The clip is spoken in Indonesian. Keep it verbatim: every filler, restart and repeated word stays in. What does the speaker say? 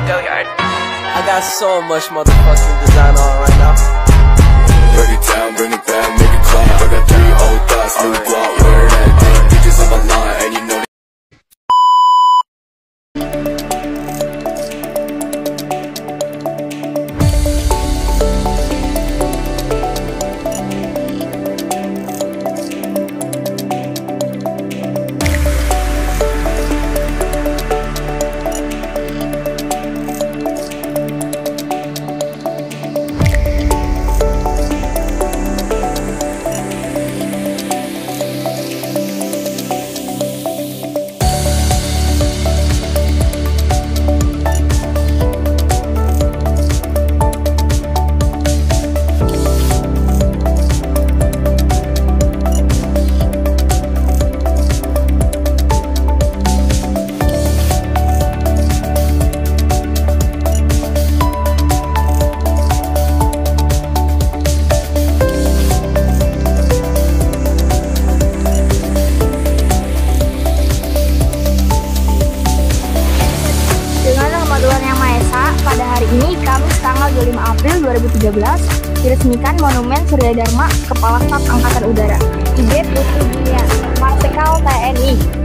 go yard. I got so much motherfucking design on right now. Break it down, bring it back, make it clap. I got three old thoughts, new guap, wear that thing. Bitches on my line, and you know pada hari ini, Kamis tanggal dua puluh lima April dua ribu tiga belas, diresmikan Monumen Suryadarma Kepala Staf Angkatan Udara, I B Putri Dunia, Marsikal T N I.